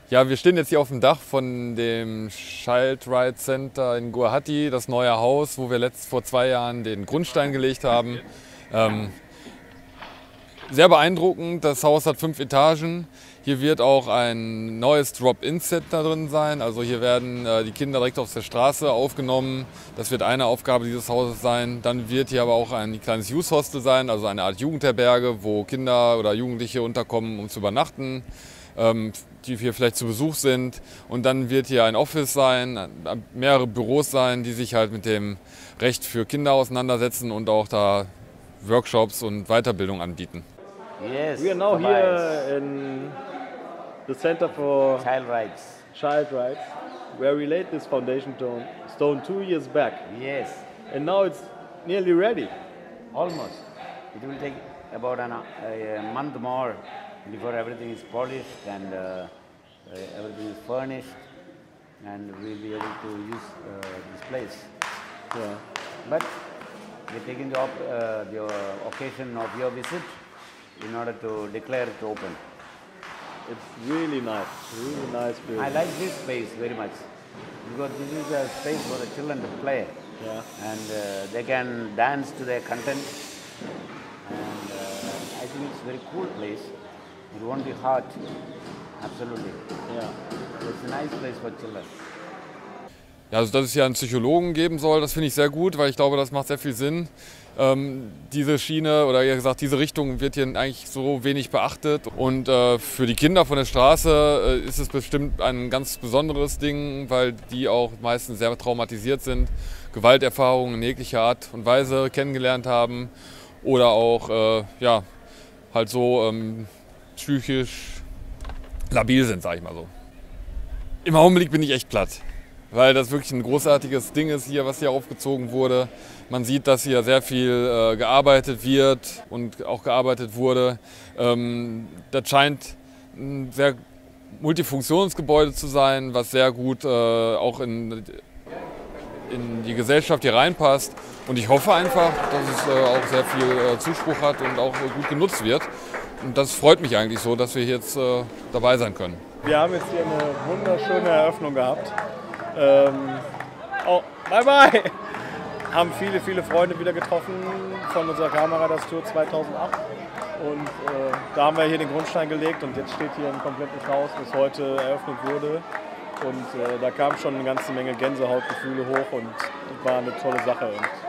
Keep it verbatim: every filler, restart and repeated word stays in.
Ja, wir stehen jetzt hier auf dem Dach von dem Child Right Center in Guwahati, das neue Haus, wo wir letzt, vor zwei Jahren den Grundstein gelegt haben. Ähm, sehr beeindruckend, das Haus hat fünf Etagen. Hier wird auch ein neues Drop-In-Center drin sein. Also hier werden äh, die Kinder direkt auf der Straße aufgenommen. Das wird eine Aufgabe dieses Hauses sein. Dann wird hier aber auch ein kleines Youth Hostel sein, also eine Art Jugendherberge, wo Kinder oder Jugendliche unterkommen, um zu übernachten, ähm, die hier vielleicht zu Besuch sind. Und dann wird hier ein Office sein, mehrere Büros sein, die sich halt mit dem Recht für Kinder auseinandersetzen und auch da Workshops und Weiterbildung anbieten. Yes. We are now here in the Center for Child Rights. Child Rights, where we laid this foundation stone, stone two years back. Yes. And now it's nearly ready. Almost. It will take about an, a, a month more before everything is polished and uh, uh, everything is furnished, and we'll be able to use uh, this place. Yeah. But we're taking the, op uh, the occasion of your visit in order to declare it open. It's really nice, really nice building. I like this space very much because this is a space for the children to play. Yeah. And uh, they can dance to their content. And uh, I think it's a very cool place. It won't be hot. Absolutely. Ja. It's a nice place for children. Ja, also dass es hier einen Psychologen geben soll, das finde ich sehr gut, weil ich glaube, das macht sehr viel Sinn. Ähm, diese Schiene oder eher gesagt, diese Richtung wird hier eigentlich so wenig beachtet. Und äh, für die Kinder von der Straße äh, ist es bestimmt ein ganz besonderes Ding, weil die auch meistens sehr traumatisiert sind, Gewalterfahrungen in jeglicher Art und Weise kennengelernt haben oder auch äh, ja, halt so ähm, psychisch labil sind, sage ich mal so. Im Augenblick bin ich echt platt, weil das wirklich ein großartiges Ding ist hier, was hier aufgezogen wurde. Man sieht, dass hier sehr viel äh, gearbeitet wird und auch gearbeitet wurde. Ähm, das scheint ein sehr Multifunktionsgebäude zu sein, was sehr gut äh, auch in, in die Gesellschaft hier reinpasst. Und ich hoffe einfach, dass es äh, auch sehr viel äh, Zuspruch hat und auch äh, gut genutzt wird. Und das freut mich eigentlich so, dass wir jetzt äh, dabei sein können. Wir haben jetzt hier eine wunderschöne Eröffnung gehabt. Ähm, oh, bye bye! Haben viele, viele Freunde wieder getroffen von unserer Kamera, das Tour zweitausendacht. Und äh, da haben wir hier den Grundstein gelegt und jetzt steht hier ein komplettes Haus, das heute eröffnet wurde. Und äh, da kam schon eine ganze Menge Gänsehautgefühle hoch und war eine tolle Sache. Und